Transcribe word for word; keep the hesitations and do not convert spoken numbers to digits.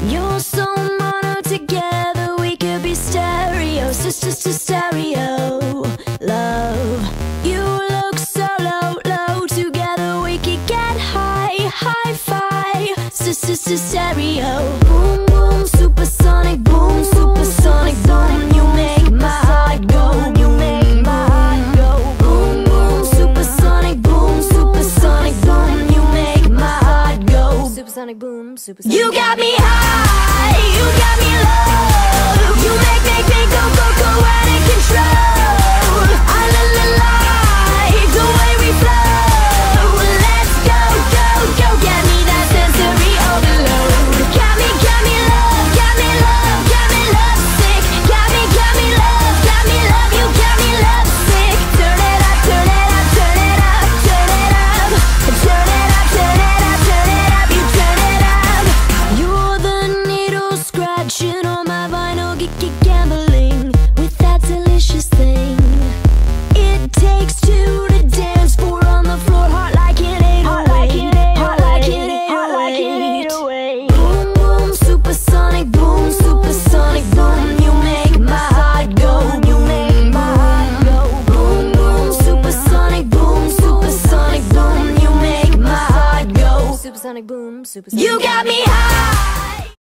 You're so mono, together we could be stereo, sisters to stereo. Love, you look so low, low, together we could get high, hi-fi, sisters to stereo. Boom, boom, supersonic, boom, supersonic, boom. You make my heart go, you make my heart go. Boom, boom, supersonic, boom, supersonic, boom. You make my heart go. Supersonic boom, supersonic. You got me high, you got me low. You make, make, make, go, go, go out of control. I la la like the way we flow. Let's go, go, go. Get me that sensory overload. Got me, got me love, got me love, got me love sick. Got me, got me love, got me love. You got me love sick. Turn it up, turn it up, turn it up, turn it up. Turn it up, turn it up, turn it up. You turn it up. You're the needle scratching on my vinyl, get, get gambling with that delicious thing. It takes two to dance, four on the floor, hot like an eight oh eight, hot like an eight oh eight. Boom, boom, supersonic, boom, supersonic, boom. You make my heart go, you make my heart go. Boom, boom, supersonic, boom, supersonic, boom. You make my heart go. Supersonic boom, supersonic. You got me high.